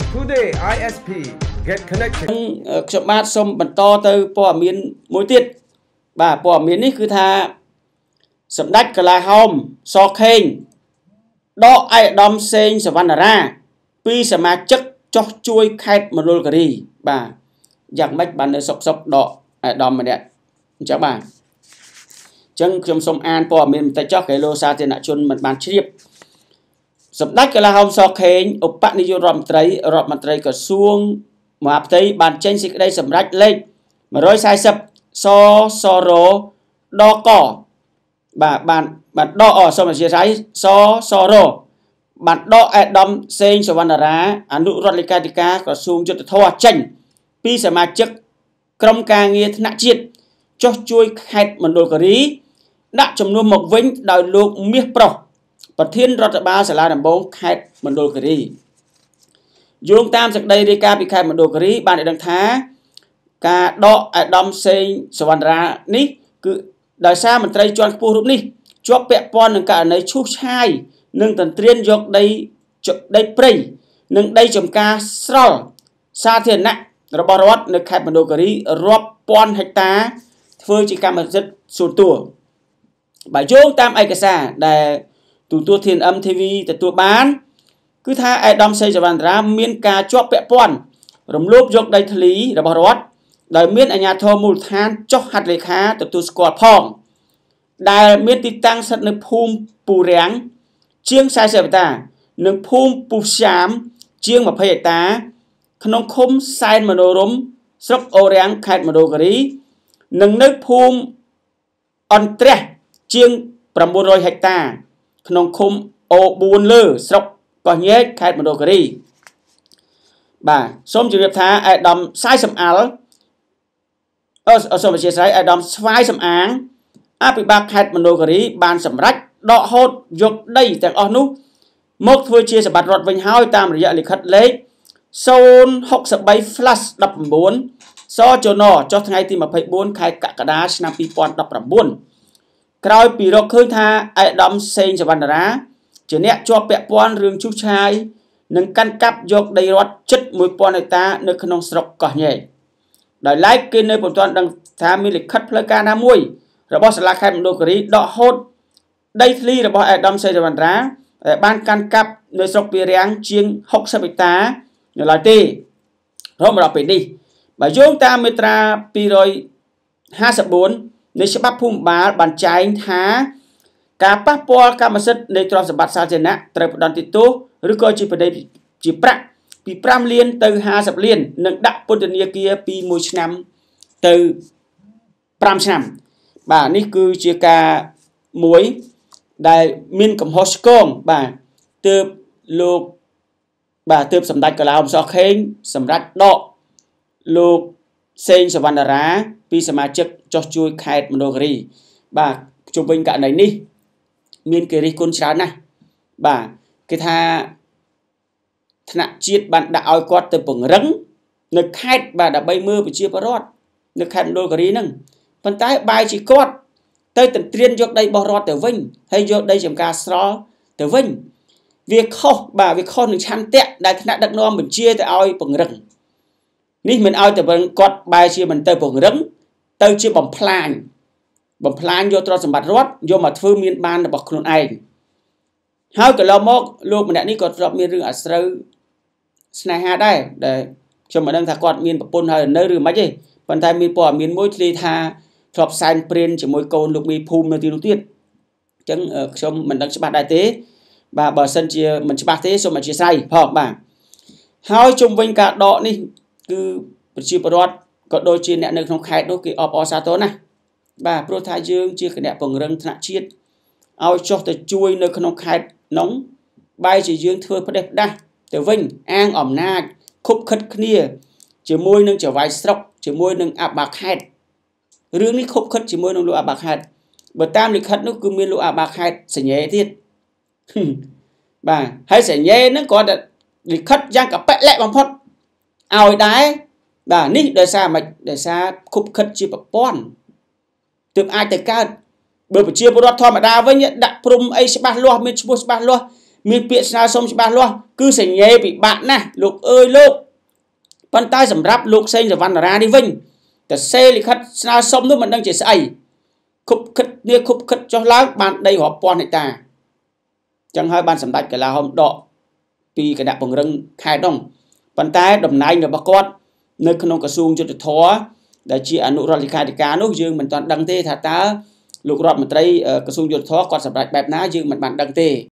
Today ISP get connected ខ្ញុំបាទសូមបន្តទៅព័ត៌មានមួយទៀតបាទព័ត៌មាននេះគឺថាសម្ដេចកន្លះហោមសខេងដកឯកឧត្តមសេងសវណ្ណារាពីសមាជិកចោះជួយខេត្តមណ្ឌលគិរីបាទយ៉ាងម៉េចបាននៅសុកដកឯកឧត្តមម្នាក់អញ្ចឹងបាទអញ្ចឹងខ្ញុំសូមអានព័ត៌មានបន្តិចចុះគេលោកសាធារណជនមិនបានជ្រាបសម្ដេចកន្លះហោមសខេងឧបនាយករដ្ឋមន្ត្រីក្រសួងមហាផ្ទៃបានចេញសេចក្តីសម្រេចលេខ140សសរដកបាទបានដកសូមអធិស្ឋានសសរបានដកឯកឧត្តមសេងសវណ្ណារាអនុរដ្ឋលេខាធិការក្រសួងយុទ្ធភ័ពចេញពីសមាជិកក្រុមការងារថ្នាក់ជាតិចុះជួយខេត្តមណ្ឌលគិរីដាក់ចំនួនមកវិញដោយលោកមាសប្រុសប្រធានរដ្ឋបាលសាលាដំបងខេត្តមណ្ឌលគិរីយោងតាមសេចក្តីរាយការណ៍ពីខេត្តមណ្ឌលគិរីបានឲ្យដឹងថាការដកឯកឧត្តមសេងសវណ្ណារានេះគឺដោយសារមន្ត្រីជាន់ខ្ពស់រូបនេះជាប់ពាក់ព័ន្ធនឹងករណីឈូសឆាយនិងទន្ទ្រានយកដីព្រៃនិងដីចម្ការស្រល់សាធារណៈរបស់រដ្ឋនៅខេត្តមណ្ឌលគិរីរាប់ពាន់ហិកតាធ្វើជាកម្មសិទ្ធិส่วนตัวបើយោងតាមឯកសារដែលទូទួល TNM TV ទទួលបានគឺថាឯកឧត្តមសេងសវណ្ណារាមានការជាប់ពាក់ព័ន្ធរំលោភយកដីធ្លីរបស់រដ្ឋដោយមានអាជ្ញាធរមូលដ្ឋានចុះហត្ថលេខាទទួលស្គាល់ផងដែលមានទីតាំងស្ថិតនៅភូមិពូរាំងជាង40ហិកតានិងភូមិពូស្យាមជាង20ហិកតាក្នុងឃុំសែនមនោរម្យស្រុកអូរាំងខេត្តមណ្ឌលគិរីនិងនៅភូមិអន្ត្រះជាង900ហិកតាក្នុងឃុំអូ4លើស្រុកកោះញែកខេត្តមណ្ឌលគិរីបាទសូមជម្រាបថាឯកឧត្តមសាយសំអាល់សូមអធិស្ឋានឯកឧត្តមស្វាយសំអាងអភិបាលខេត្តមណ្ឌលគិរីបានសម្រេចដកហូតយកដីទាំងអស់នោះមកធ្វើជាសម្បត្តិរដ្ឋវិញហើយតាមរយៈលិខិតលេខ063/19សចនចុះថ្ងៃទី24ខែកក្កដាឆ្នាំ2019ក្រោយពីរកឃើញថាឯកឧត្តមសេងសវណ្ណារាជាអ្នកជាប់ពាក់ព័ន្ធរឿងឈូសឆាយនិងកាន់កាប់យកដីរដ្ឋជិត1000ហិកតានៅក្នុងស្រុកកោះញែកដោយឡែកគេនៅពុំទាន់ដឹងថាមានលិខិតផ្លូវការណាមួយរបស់សាលាខេត្តមណ្ឌលគិរីដកហូតដីធ្លីរបស់ឯកឧត្តមសេងសវណ្ណារាដែលបានកាន់កាប់នៅស្រុកពីរាំងជាង60ហិកតានៅឡើយទេរហូតមកដល់ពេលនេះបើយោងតាមមាត្រា254នៃច្បាប់ភូមិបាលបានចែងថាការប៉ះពាល់កម្មសិទ្ធិនៃទ្រព្យសម្បត្តិសាធារណៈត្រូវផ្តន្ទាទោសឬក៏ជាប្រដីជាប្រាក់ពី5លានទៅ50លាននិងដាក់ពន្ធនាគារពី1ឆ្នាំទៅ5ឆ្នាំបាទនេះគឺជាការមួយដែលមានកំហុសឆ្គងបាទទើបលោកបាទទើបសម្ដេចកន្លះហោមសខេងសម្រាប់ដកលោកសេងសវណ្ណារាពីសមាជិកចុះជួយខេត្តមណ្ឌលគិរីបាទជុំវិញករណីនេះមានគេរិះគន់ច្រើនណាស់បាទគេថាថ្នាក់ជាតិបានដាក់ឲ្យគាត់ទៅពង្រឹងនៅខេត្តបាទដើម្បីមើលប្រជាពលរដ្ឋនៅខេត្តមណ្ឌលគិរីហ្នឹងប៉ុន្តែបែរជាគាត់ទៅទន្ទ្រានយកដីរបស់រដ្ឋទៅវិញហើយយកដីចម្ការស្រល់ទៅវិញវាខុសបាទវាខុសនឹងឆន្ទៈដែលថ្នាក់ដឹកនាំបញ្ជាទៅឲ្យពង្រឹងនេះមិនឲ្យទៅគាត់បែរជាមិនទៅពង្រឹងទៅជាបំផ្លាញយកទ្រព្យសម្បត្តិរដ្ឋយកមកធ្វើមានបានរបស់ខ្លួនឯងហើយកន្លងមកលោកម្នាក់នេះក៏ធ្លាប់មានរឿងអាស្រូវស្នេហាដែរដែលខ្ញុំមិនដឹងថាគាត់មានប្រពន្ធហើយនៅឬមិនទេប៉ុន្តែមានព័ត៌មានមួយធ្លាយថាធ្លាប់សែនព្រានជាមួយកូនលោកមីភូមិនៅទីនោះទៀតអញ្ចឹងខ្ញុំមិនដឹងច្បាស់ដែរទេបាទបើសិនជាមិនច្បាស់ទេសូមអធិស្ឋានផងបាទហើយជុំវិញការដកនេះគឺប្រជាពលរដ្ឋក៏ដូចជាអ្នកនៅក្នុងខេត្តនោះគេអបអរសាទរណាស់បាទព្រោះថាយើងជាគណៈពង្រឹងថ្នាក់ជាតិឲ្យចុះទៅជួយនៅក្នុងខេត្តនោះបែរជាយើងធ្វើផ្ដេសផ្ដាស់ទៅវិញអាងអំណាចខុបខិតគ្នាជាមួយនឹងចៅហ្វាយស្រុកជាមួយនឹងអបាខេត្តរឿងនេះខុបខិតជាមួយនឹងលោកអបាខេត្តបើតាមលិខិតនោះគឺមានលោកអបាខេត្តសញ្ញេទៀតបាទហើយសញ្ញេហ្នឹងគាត់តែលិខិតយ៉ាងកប៉ិលៈបំផុតឲ្យដែរបាទនេះដោយសារមិនដោយសារខុបខិតជាប្រព័ន្ធទើបអាចទៅកើតបើប្រជាពលរដ្ឋធម្មតាវិញដាក់ព្រំអីច្បាស់លាស់មានឈ្មោះច្បាស់លាស់មានពាក្យស្នើសុំច្បាស់លាស់គឺសញ្ញេពិបាកណាស់លោកអើយលោកប៉ុន្តែសម្រាប់លោកសេងសវណ្ណារានេះវិញតែសេលិខិតស្នើសុំនោះមិនដឹងជាស្អីគប់ខិតនេះគប់ខិតចុះឡើងបានដីរាប់ពាន់ហិកតាចឹងហើយបានសម្ដេចកលាហោមដកពីគណៈពង្រឹងខេត្តនោះប៉ុន្តែតំណែងរបស់គាត់នៅក្នុងក្រសួងយុទ្ធភ័ពដែលជាអនុរដ្ឋលេខាធិការនោះយើងមិនទាន់ដឹងទេថាតើលោករដ្ឋមន្ត្រីក្រសួងយុទ្ធភ័ពគាត់សម្រេចបែបណាយើងមិនបានដឹងទេ